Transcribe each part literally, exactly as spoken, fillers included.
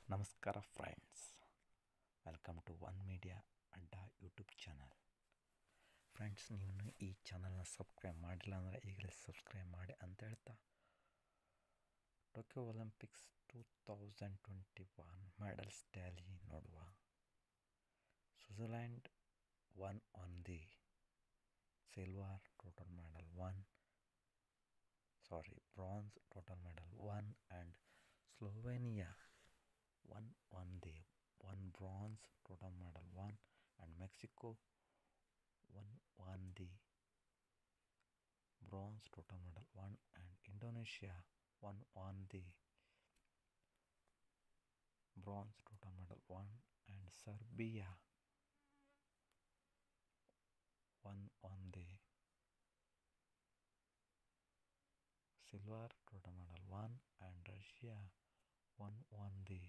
ನಮಸ್ಕಾರ friends, welcome to one media Adda YouTube channel. Friends, ನೀವು ಈ ಚಾನಲ್ನ ಸಬ್ಸ್ಕ್ರೈಬ್ ಮಾಡಿಲ್ಲ ಅಂದರೆ ಈಗಲೇ ಸಬ್ಸ್ಕ್ರೈಬ್ ಮಾಡಿ ಅಂತ ಹೇಳ್ತಾ, Tokyo Olympics two thousand twenty one medals tally ನೋಡುವ. Switzerland one on the silver total medal one sorry bronze total medal one and Slovenia one on the one bronze total medal one, and Mexico one on the bronze total medal one, and Indonesia one on the bronze total medal one, and Serbia one on the silver total medal one, and Russia one on the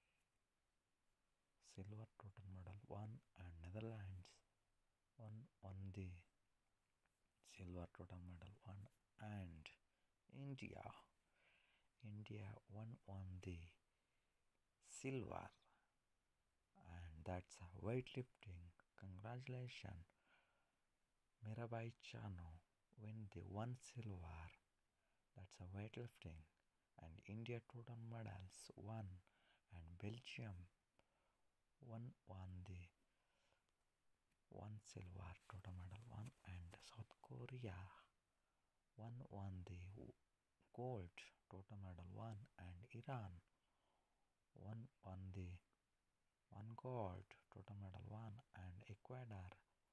silver total medal one, and Netherlands one on the silver total medal one, and India India one on the silver. And that's weightlifting. Congratulations, Mirabai Chanu win the one silver. That's a weightlifting. And India total medals one, and Belgium one on the one silver total medal one, and South Korea one on the gold total medal one, and Iran one on the one gold total medal one, and Ecuador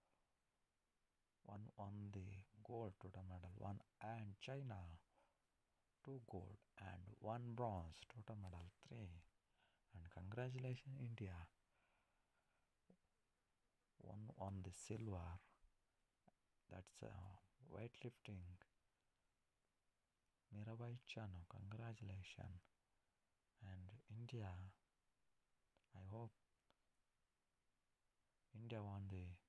one on the gold total medal one, and China two gold and one bronze total medal three. And congratulations India, one on the silver. That's uh, weightlifting. Mirabai Chanu, congratulations. And India, I hope India won the